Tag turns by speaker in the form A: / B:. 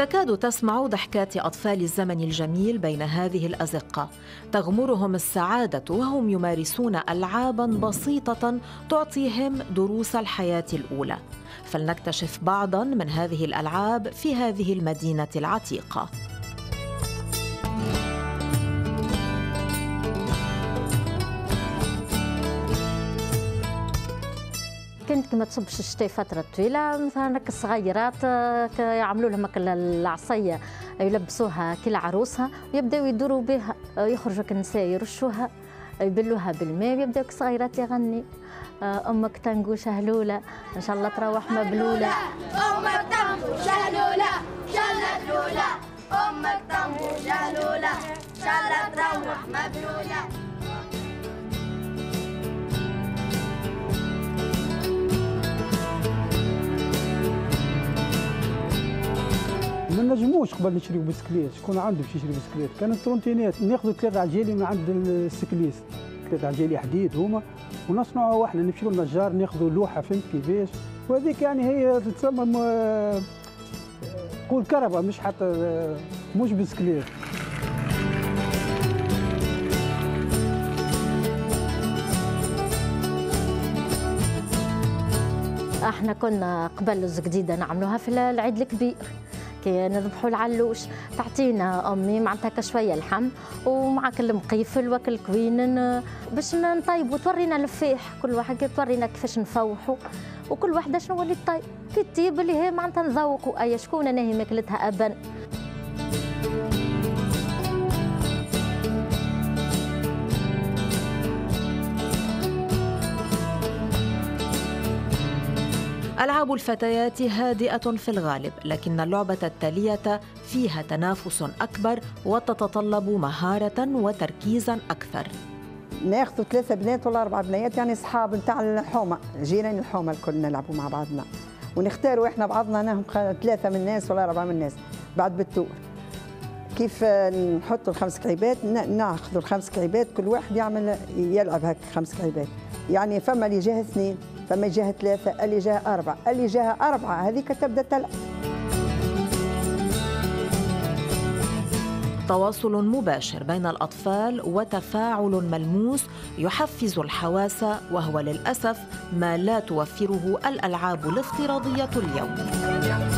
A: تكاد تسمع ضحكات أطفال الزمن الجميل بين هذه الأزقة، تغمرهم السعادة وهم يمارسون ألعاباً بسيطة تعطيهم دروس الحياة الأولى. فلنكتشف بعضاً من هذه الألعاب في هذه المدينة العتيقة.
B: كانت كما تصبش الشتاء فترة طويلة، مثلا الصغيرات يعملوا لهم العصاية يلبسوها كل عروسها ويبداو يدوروا بها، يخرجوا النساء يرشوها يبلوها بالماء ويبداو الصغيرات يغني أمك تنقو شهلولة إن شاء الله تروح مبلولة،
C: أمك تنقو شهلولة إن شاء الله تلولة، أمك تنقو شهلولة إن شاء الله تروح مبلولة.
D: ما نجموش قبل نشريو بسكليت، شكون عنده باش يشري بسكليت؟ كانت ترونتينات ناخذوا 3 عجالي من عند السكليست، 3 عجالي حديد هما ونصنعوا احنا، نمشيو للنجار ناخذوا لوحه فهمت كيفاش، وهذيك يعني هي تتسمى قول كهرباء مش حتى مش بسكليت.
B: احنا كنا قبل الزقديده نعملوها في العيد الكبير، كي نذبحوا العلوش تعطينا امي معناتها شويه لحم ومع كل مقيفل وكل كوينن باش نطيبوا، تورينا الفيح كل واحد تورينا كيفاش نفوحوا وكل واحده شنو اللي طيب كي تطيب اللي هي معناتها نذوقوا اي شكون انا هي ماكلتها ابا.
A: ألعاب الفتيات هادئة في الغالب، لكن اللعبة التالية فيها تنافس أكبر وتتطلب مهارة وتركيزاً أكثر.
E: ناخذوا 3 بنات ولا 4 بنات يعني أصحاب نتاع الحومة، جيران الحومة الكل نلعبوا مع بعضنا، ونختاروا إحنا بعضنا أنهم 3 من الناس ولا 4 من الناس بعد بالتور. كيف نحطوا ال5 كعيبات، ناخذوا ال5 كعيبات كل واحد يلعب هكا 5 كعيبات، يعني فما اللي جاه 2 فما جهة 3 اللي جهة 4 اللي جهة 4 هذيك تبدأ تلعب.
A: تواصل مباشر بين الأطفال وتفاعل ملموس يحفز الحواس، وهو للأسف ما لا توفره الألعاب الافتراضية اليوم.